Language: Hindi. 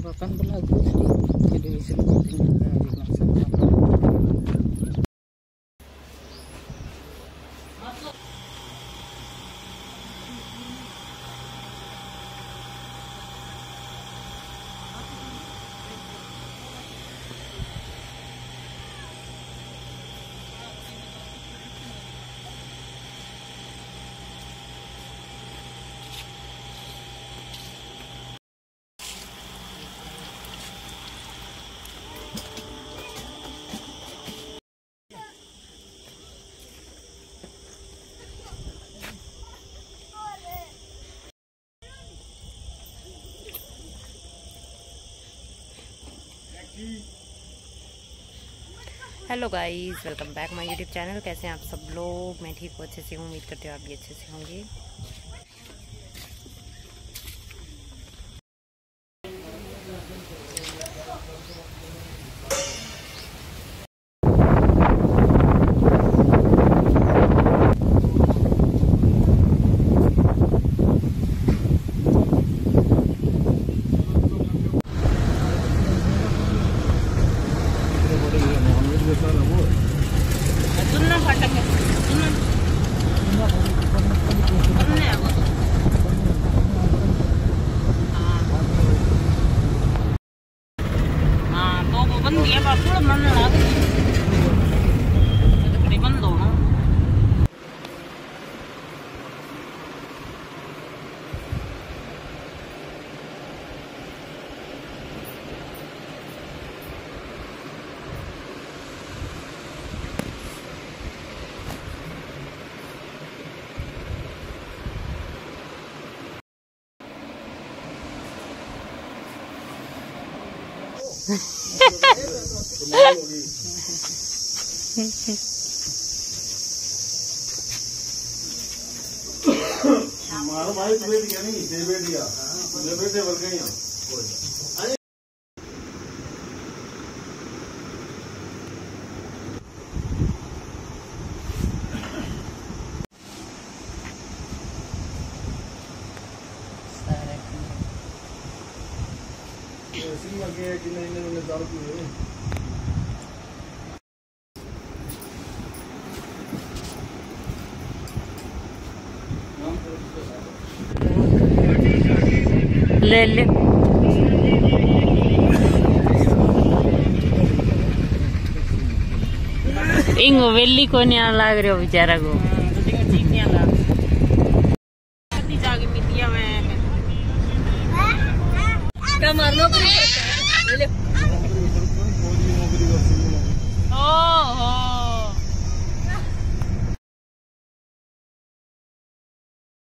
akan berlagu di televisi di masa hello guys, welcome back my YouTube channel. कैसे हैं आप सब लोग? मैं ठीक हूँ, अच्छे से हूँ। उम्मीद करती हूँ आप भी अच्छे से होंगे। मारो भाई प्लेट क्या नहीं दे दिया दे बल गई ऐसी लगे कि नहीं दारू पी ले ले इंगो वेली को नहीं लाग रहे हो बेचारा को। नौकरी